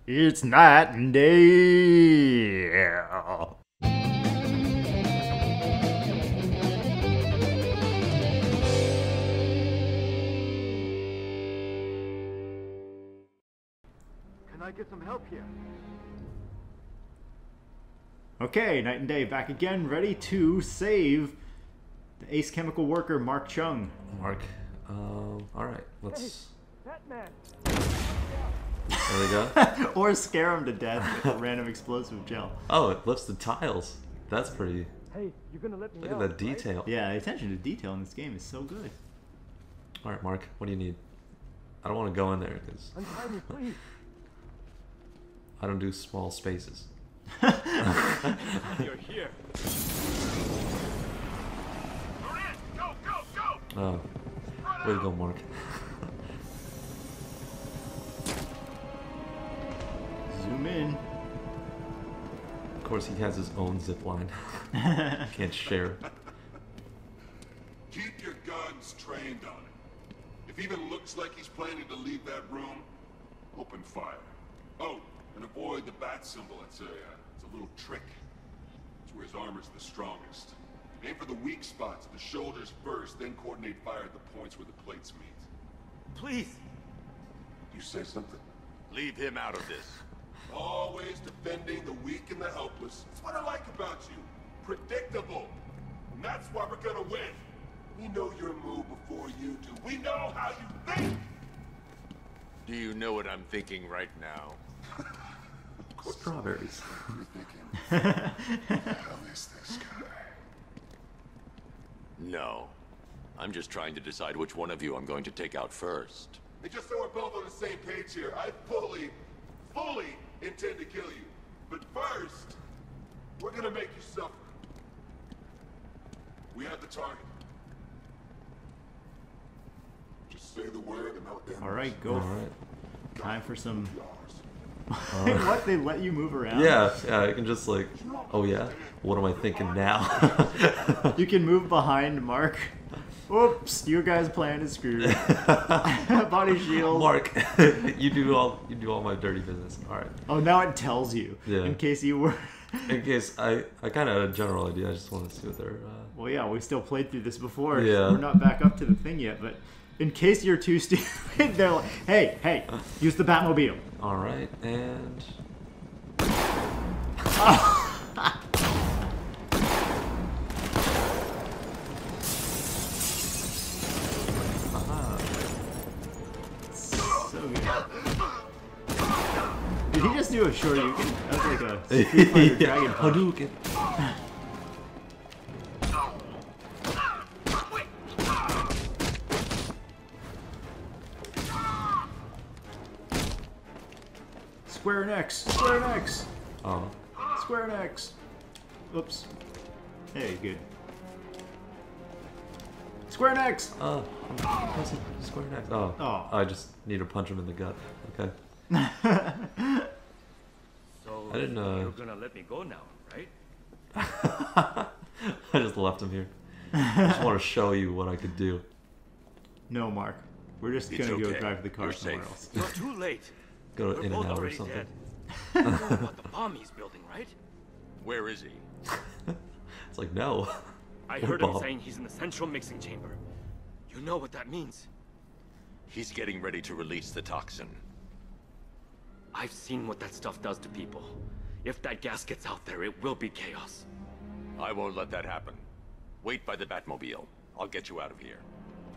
It's night and day. Can I get some help here? Okay, Night and Day back again, ready to save the ace chemical worker Mark Chung. Mark, alright, let's... Hey, Batman! There we go. Or scare him to death with a random explosive gel. Oh, it lifts the tiles. That's pretty... Hey, you're gonna let me Look at out, that detail. right? Yeah, the attention to detail in this game is so good. Alright, Mark, what do you need? I don't want to go in there, because Untie me, please. I don't do small spaces. You're here. Go, go, go! Oh, way to go, Mark. Zoom in. Of course, he has his own zip line. Can't share. Keep your guns trained on it. If even looks like he's planning to leave that room, open fire. Oh, and avoid the bat symbol. It's a little trick. It's where his armor's the strongest. Aim for the weak spots, the shoulders first, then coordinate fire at the points where the plates meet. Please. You say something? Leave him out of this. Always defending the weak and the helpless. That's what I like about you. Predictable. And that's why we're gonna win. We know your move before you do. We know how you think! Do you know what I'm thinking right now? Strawberries. You're thinking, who the hell is this guy? No. I'm just trying to decide which one of you I'm going to take out first. And just so we're both on the same page here, I fully intend to kill you. But first, we're gonna make you suffer. We have the target. Just say the word and I'll end. Alright, go. Alright. Time for some... Yours. What? They let you move around? Yeah, I can just like... Oh yeah? What am I thinking now? You can move behind Mark. Oops, your guy's plan is screwed. Body shield. Mark, you do all my dirty business. Alright. Oh, now it tells you. Yeah. In case you were... In case I kind of had a general idea, I just want to see what they're... Well, yeah, we still played through this before. Yeah. We're not back up to the thing yet, but in case you're too stupid, they're like, hey, use the Batmobile. Alright, and... So good. Did he just do a Shoryuken? That was like a Street Fighter Dragon Punch. Hadouken. Square and X, Square and X, Oh. Square and X. Oops. Hey, good. Square and X! I'm pressing square next. Oh. Oh. I just need to punch him in the gut. Okay. So, I didn't, you're gonna let me go now, right? I just left him here. I just want to show you what I could do. No, Mark. We're just It's gonna go okay. drive the car You're somewhere safe. else. You're too late. Go to We're In and both Out or already something. dead. You know about the bomb he's building, right? Where is he? It's like, no. I What heard him bomb? saying he's in the central mixing chamber. You know what that means? He's getting ready to release the toxin. I've seen what that stuff does to people. If that gas gets out there, it will be chaos. I won't let that happen. Wait by the Batmobile. I'll get you out of here.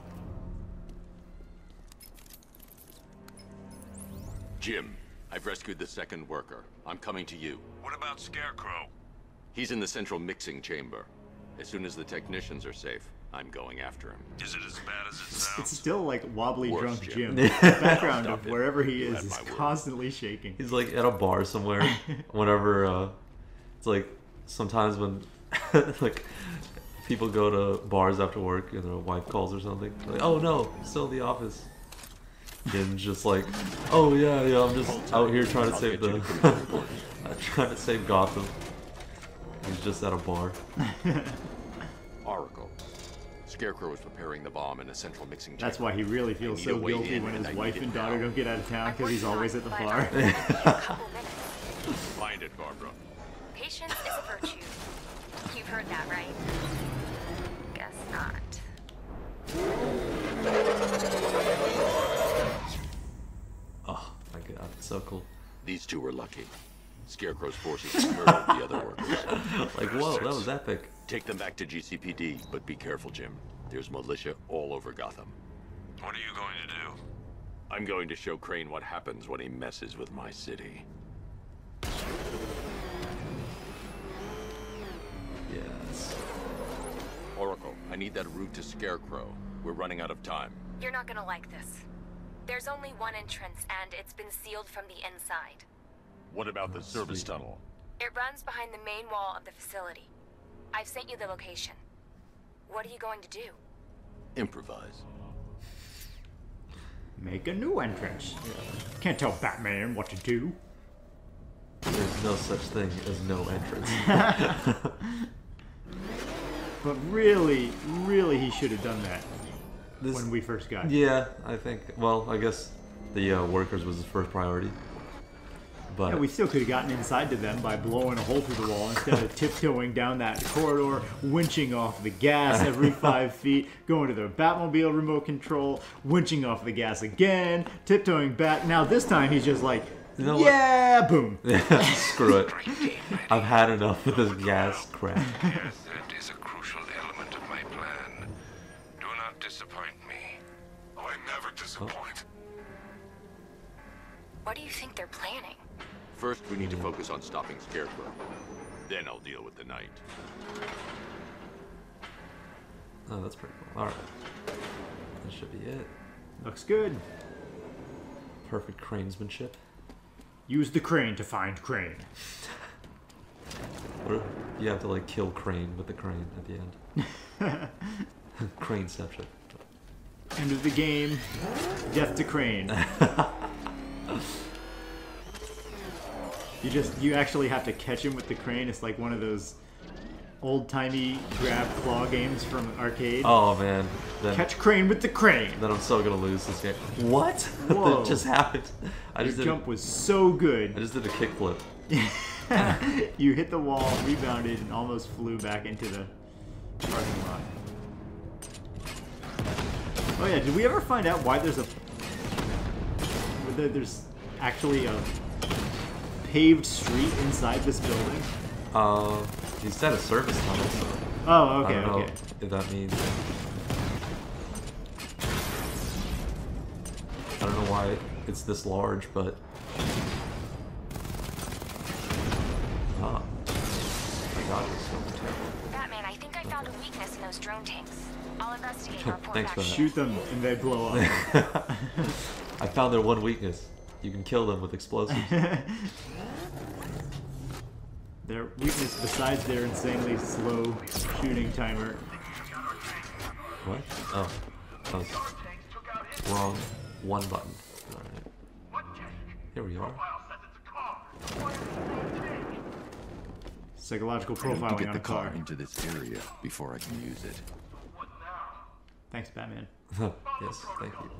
Jim, I've rescued the second worker. I'm coming to you. What about Scarecrow? He's in the central mixing chamber. As soon as the technicians are safe, I'm going after him. Is it as bad as it It's sounds? still like wobbly Worse, drunk Jim. Jim. The background Stop of it. wherever he You is have is my word. constantly shaking. He's like at a bar somewhere. Whenever, it's like sometimes when, like, people go to bars after work and their wife calls or something. Like, oh no, still in the office. Jim's just like, oh yeah, I'm just out here trying to save the, trying to save Gotham. He's just at a bar. Oracle. Scarecrow is preparing the bomb in a central mixing chamber. That's why he really feels need so a way guilty in, when and his I wife need and it daughter now. don't get out of town because he's always at the But bar. I'll give you a couple minutes. Find it, Barbara. Patience is a virtue. You've heard that, right? Guess not. Oh my god, so cool. These two were lucky. Scarecrow's forces murdered the other workers. Like, whoa, that was epic. Take them back to GCPD, but be careful, Jim. There's militia all over Gotham. What are you going to do? I'm going to show Crane what happens when he messes with my city. Yes. Oracle, I need that route to Scarecrow. We're running out of time. You're not gonna like this. There's only one entrance, and it's been sealed from the inside. What about the service sweet. tunnel? It runs behind the main wall of the facility. I've sent you the location. What are you going to do? Improvise. Make a new entrance. Can't tell Batman what to do. There's no such thing as no entrance. But really, really, he should have done that This- when we first got here. Yeah, I think. Well, I guess the workers was his first priority. But Yeah, we still could have gotten inside to them by blowing a hole through the wall instead of tiptoeing down that corridor, winching off the gas every 5 feet, going to the Batmobile remote control, winching off the gas again, tiptoeing back. Now this time he's just like, You know what? yeah, boom. screw it. I've had enough of this gas crap. Yes, that is a crucial element of my plan. Do not disappoint me. I never disappoint. What do you think they're planning? First, we need to focus on stopping Scarecrow. Then I'll deal with the Knight. Oh, that's pretty cool. Alright. That should be it. Looks good. Perfect cranesmanship. Use the crane to find Crane. Or you have to like kill Crane with the crane at the end. Craneception. End of the game. Death to Crane. You actually have to catch him with the crane. It's like one of those old-timey grab claw games from arcade. Oh man. Then, Catch Crane with the crane. then I'm so gonna lose this game. What? Whoa. That just happened. I Your just did jump was so I good. just did a kickflip. You hit the wall, rebounded, and almost flew back into the parking lot. Oh yeah, did we ever find out why there's there's actually a paved street inside this building? He said a service tunnel, so Oh, okay, I don't know okay. if that means. I don't know why it's this large, but. Ah. My god, it's so terrible. Batman, I think I found a weakness in those drone tanks. I'll investigate and report Thanks back for to that. you. Shoot them and they blow up. I found their one weakness. You can kill them with explosives. Their weakness, besides their insanely slow shooting timer. What? Oh. That was wrong. One button. Alright. Here we are. Psychological I need to profiling get on the a car. car into this area before I can use it. Thanks, Batman. Yes, thank you.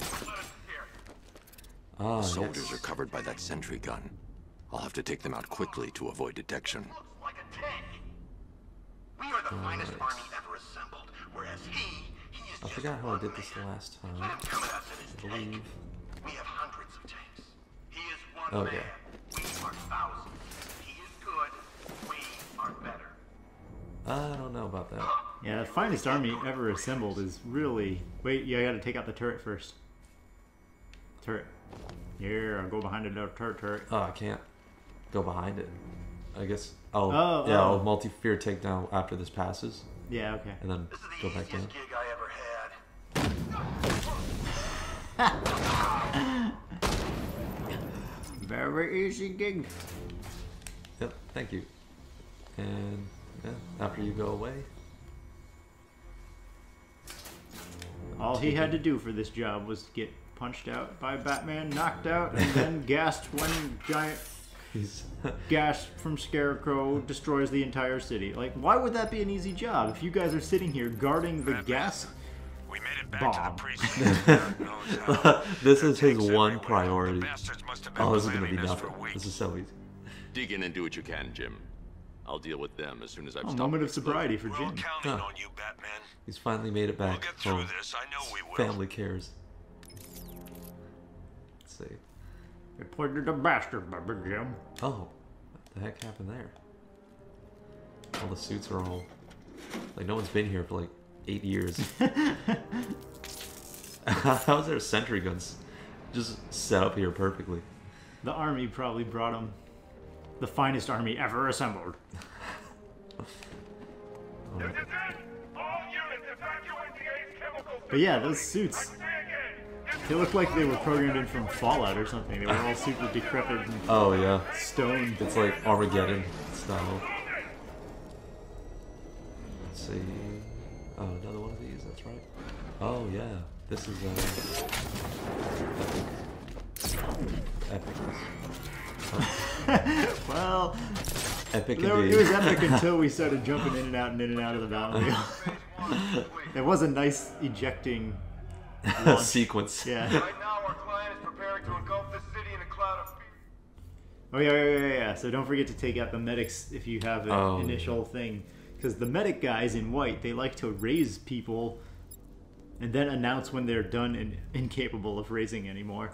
Ah, Soldiers yes. are covered by that sentry gun. I'll have to take them out quickly to avoid detection. Like a tank. We are the finest army ever assembled, whereas he is I just forgot how I one did this the man. last time. Let him come at us in his I tank. believe. We have hundreds of tanks. He is one Oh, man. yeah. We are thousands. He is good. We are better. I don't know about that. Yeah, the finest army ever assembled is really... Wait, you gotta take out the turret first. Turret. Here, I'll go behind the turret. Oh, I can't go behind it. I guess I'll Oh. I'll multi-fear takedown after this passes, Yeah, okay. and then This is go the back in. easiest gig I ever had. Very easy gig. Yep, thank you. And yeah, after you go away, All he had to do for this job was get punched out by Batman, knocked out, and then gassed one giant He's Gas from Scarecrow destroys the entire city. Like, why would that be an easy job if you guys are sitting here guarding the gas We made it back bomb? to the precinct. God knows how. this is his Tanks one everywhere. priority. The bastards must have been Oh, this is gonna be planning this nothing. for weeks. This is so easy. Dig in and do what you can, Jim. I'll deal with them as soon as I've A stopped. moment of the explosion. sobriety for We're all Jim. counting Huh. on you, Batman. He's finally made it We'll back get through home. this. I know we will. Family cares. Let's see. They played the bastard, baby Jim. Oh, what the heck happened there? All the suits are all like no one's been here for like 8 years. How's there sentry guns just set up here perfectly? The army probably brought him the finest army ever assembled. But yeah, those suits, they look like they were programmed in from Fallout or something. They were all super decrepit and Oh yeah, stoned. it's like Armageddon style. Let's see. Oh, another one of these. That's right. Oh yeah, this is epic. Well, Epic it indeed. was epic until we started jumping in and out and in and out of the Batmobile. It was a nice ejecting launch. Sequence. Yeah. Right now, our client is preparing to engulf the city in a cloud of fear. Oh yeah. So don't forget to take out the medics if you have an Oh. initial thing, because the medic guys in white, they like to raise people, and then announce when they're done and incapable of raising anymore.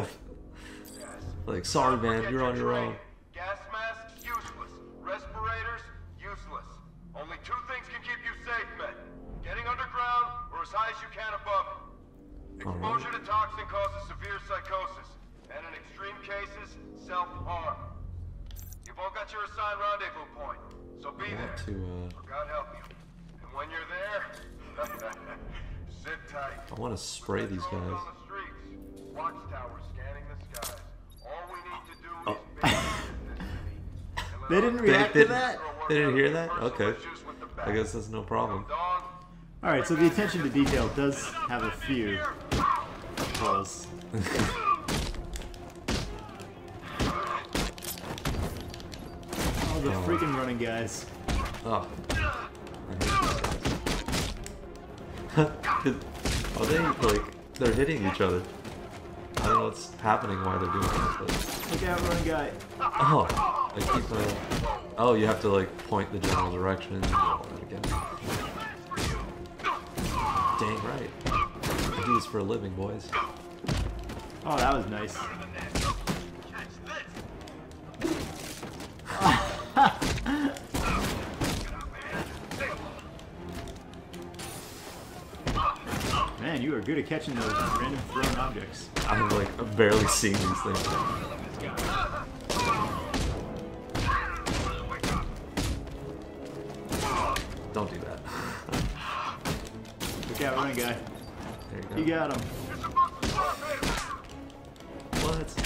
Like, sorry man, you're on your own. Gas masks, useless. Respirators, useless. Only two things can keep you safe, men. Getting underground or as high as you can above it. Exposure to toxin causes severe psychosis, and in extreme cases, self-harm. You've all got your assigned rendezvous point, so be there. Or God help you. And when you're there, sit tight. I want to spray these Patrols guys. on the streets. Watchtower scanning the skies. All we need to do is build this city. They didn't react to that? They didn't hear that? Okay. I guess that's no problem. Alright, so the attention to detail does have a few holes. Oh, the freaking running guys. Oh. Are they like they're hitting each other? I don't know what's happening while they're doing this. Look out, running guy. Oh, I keep oh, you have to like point the general direction and do all that again. Dang right. I do this for a living, boys. Oh, that was nice. Man, you are good at catching those random thrown objects. I'm like barely seeing these things. Don't do that. Look out, running guy. There you go. You got him. What?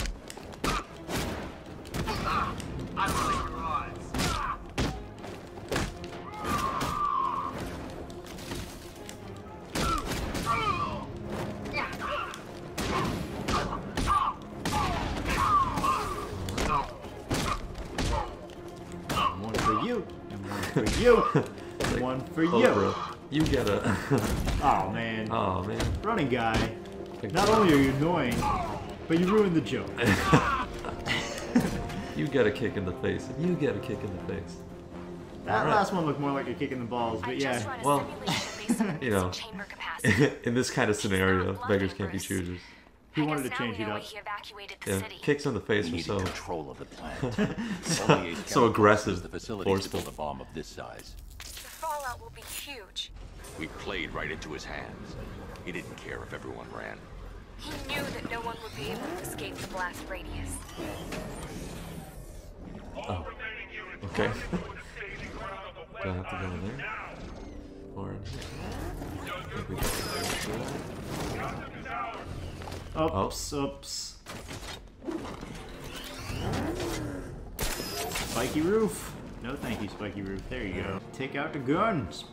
One for you. And one for you. One for you. Cobra, you get a. Oh man. Oh man. Running guy. Not only are you annoying, but you ruined the joke. You get a kick in the face. And you get a kick in the face. That Alright. last one looked more like a kick in the balls, but yeah. Well, you know, in this kind of scenario, beggars can't be choosers. He wanted to change it up. Yeah, kicks in the face We are needed so control of the plant. Only a so aggressive, the facility to forceful. build a bomb of this size. The fallout will be huge. We played right into his hands. He didn't care if everyone ran. He knew that no one would be able to escape the blast radius. Oh, okay. Do I have to go in there? Or in here? I think we can go Oops, oops. Spiky roof. No thank you, spiky roof. There you go. Take out the guns.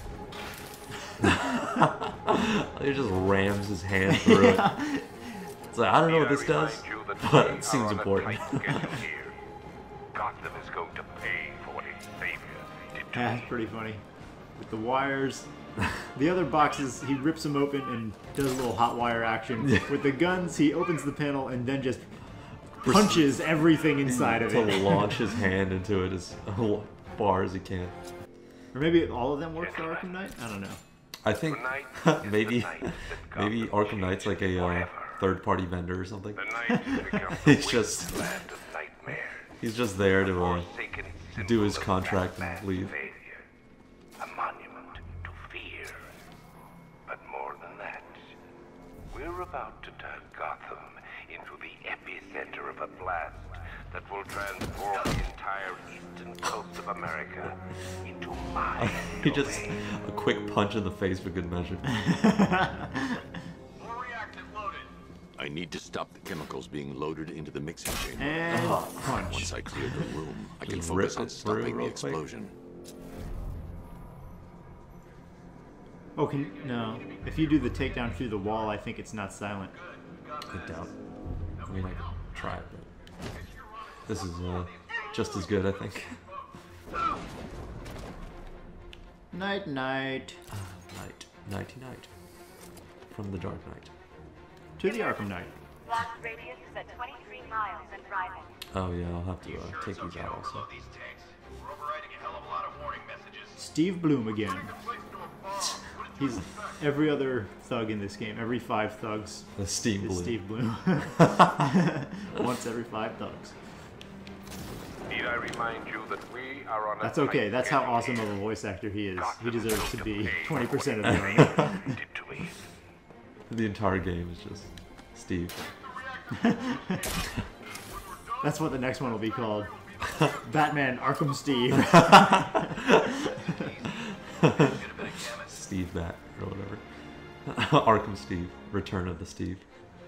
He just rams his hand through it. It's like, I don't know what this does, but it seems important. Gotham is going to pay for what his savior did to That's pretty funny. With the wires. The other boxes, he rips them open and does a little hot wire action. With the guns, he opens the panel and then just punches everything inside of it. To launch his hand into it as far as he can. Or maybe all of them work for Arkham Knight? I don't know. I think maybe Arkham Knight's like a third-party vendor or something. He's just there to do his contract and leave. A monument to fear. But more than that, we're about to turn Gotham into the epicenter of a blast that will transform the entire eastern coast of America into my He just a quick punch in the face for good measure. More reactant loaded. I need to stop the chemicals being loaded into the mixing chamber. And punch. Once I clear the room, I can Just focus rip on it through stopping the real quick. explosion. Oh, no. If you do the takedown through the wall, I think it's not silent. I doubt. I mean, I could try it, but this is just as good, I think. Night, night. Nighty night. From the Dark Knight. To the Arkham Knight. Blast radius is at 23 miles and rising. Oh yeah, I'll have to take these out also. Overload these tanks. We're overriding a hell of a lot of warning messages. Steve Bloom again. He's every other thug in this game. Every 5 thugs The Steve is Blue. Steve Bloom. Once every 5 thugs. Need I remind you that we are on a That's okay. tight That's how schedule awesome here. of a voice actor he is. He Gotham deserves to is be going to pay 20% of for the what army. his savior did to me. The entire game is just Steve. That's what the next one will be called. Batman Arkham Steve. Steve Bat or whatever. Arkham Steve. Return of the Steve.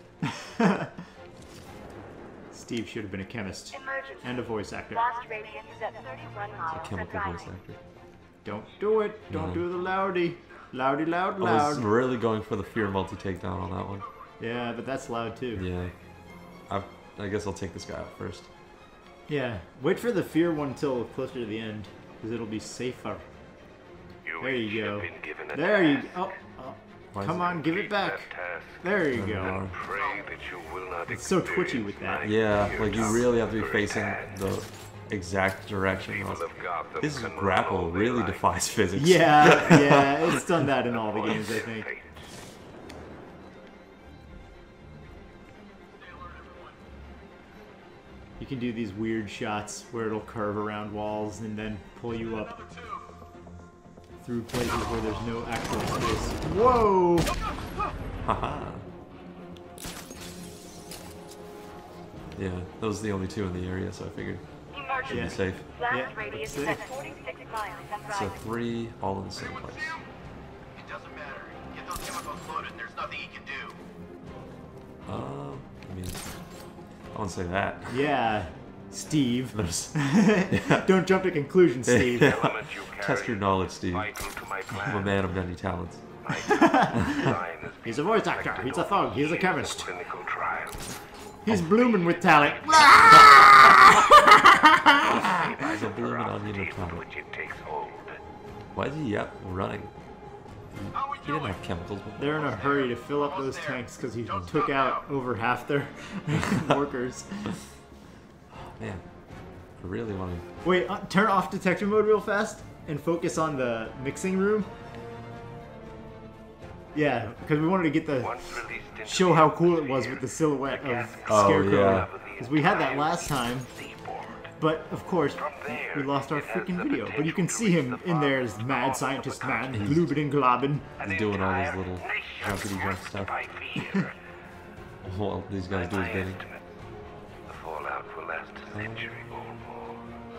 Steve should have been a chemist Emergency. and a voice actor. Blast radius is at 31 miles A and chemical voice rising. actor. Don't do it. Don't No. do the loudy. Loudy, loud, I was loud. really going for the fear multi takedown on that one. Yeah, but that's loud too. Yeah. I guess I'll take this guy out first. Yeah. Wait for the fear one till closer to the end, because it'll be safer. There you go. There you go. Oh, Why is come it- on, give it back. There you go. Pray that you will not It's so twitchy with that. Yeah, like you really have to be facing the exact direction. His grapple really defies physics. Yeah, yeah, it's done that in all the games, I think. You can do these weird shots where it'll curve around walls and then pull you up through places where there's no actual space. Whoa! Haha. Yeah, those are the only 2 in the area, so I figured Emergency. should Yeah. be safe. Blast Yeah, radius let's is see. at 46 miles and So rising. 3 all in the same place. It doesn't matter. Get those chemicals loaded. There's nothing he can do. I mean, I wouldn't say that. Yeah, Steve. There's, Don't jump to conclusions, Steve. Element you Test your carry knowledge, Steve. vital to my I'm a plan. man of many talents. My design has He's been a voice actor. perfected He's a over thug. He's a years chemist. of clinical trials. He's blooming with talent. He's a blooming onion of talent. Which it takes hold. Why is he running? He didn't have chemicals before. They're in a hurry to fill up those tanks because he took out over half their workers. Man, I really want to. Wait, turn off detector mode real fast and focus on the mixing room. Yeah, because we wanted to get the Once released into show the how cool it was atmosphere, with the silhouette of Oh, Scarecrow. yeah. Because we had that last time, seaboard. but of course we lost our freaking video. But you can see him in there as mad scientist man, gloobin and globbin. He's doing all his little jumpity jump stuff. By fear. Well, these guys do his My bidding. estimate, the fallout will last a century or more.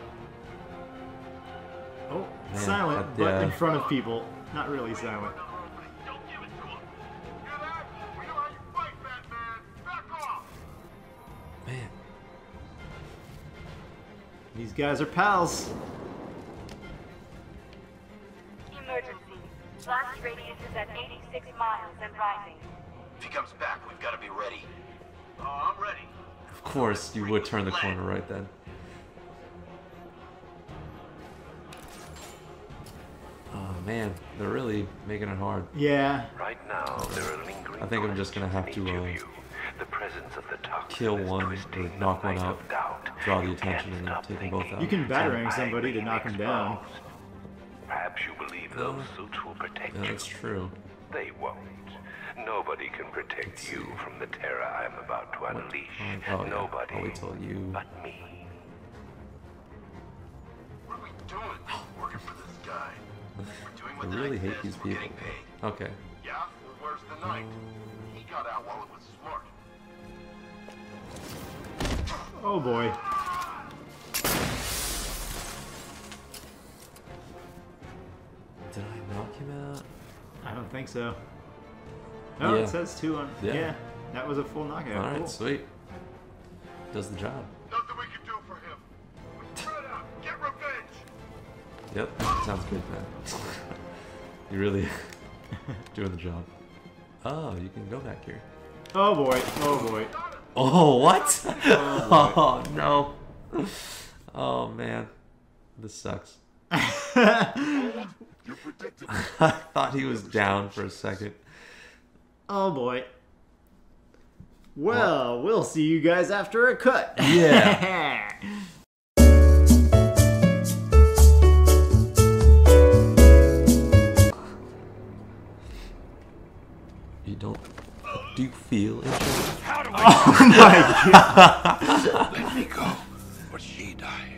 Oh, Man, silent, that- but yeah. in front of people. Not really silent. Don't give it to him. Hear that? We know how you fight, Batman. Back off. Man, These guys are pals. Emergency. Blast radius is at 86 miles and rising. If he comes back, we've got to be ready. I'm ready. Of course, you would turn the corner right then. Oh man, they're really making it hard. Yeah. Right now, there are lingering I think I'm just gonna have questions to in each of you. The presence of the toxin kill is one or twisting knock the one knife out, of doubt. draw the You attention, can't and then stop take them both thinking. out. You can batarang somebody to knock him down. Perhaps you believe those suits will protect Yeah, you. that's true. They won't. Nobody can protect you from the terror I'm about to unleash. Oh, yeah. Nobody I'll wait till you. but me. What are we doing? Working for this guy. We're doing I what the really knight hate says, these we're people. getting paid. Okay. Yeah? Well, where's the knight? He got out while it was smart. Oh boy. Did I knock him out? I don't think so. No, Yeah. it says 2 on. Yeah. Yeah. That was a full knockout. All right, Cool. sweet. Does the job. Nothing we can do for him. Spread out. Get revenge. Yep, sounds good, man. You really doing the job. Oh, you can go back here. Oh boy. Oh boy. Oh, what? Oh, Oh, no. Oh, man. This sucks. You're predictable. I thought he was down for a second. Oh boy. Well, we'll see you guys after a cut. Yeah. You don't... Do you feel injured? How do Oh my god. Let me go, or she die.